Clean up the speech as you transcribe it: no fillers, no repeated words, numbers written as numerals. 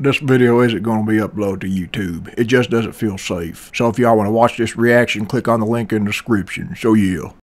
this video isn't going to be uploaded to YouTube. It just doesn't feel safe. So if y'all want to watch this reaction, click on the link in the description. So yeah.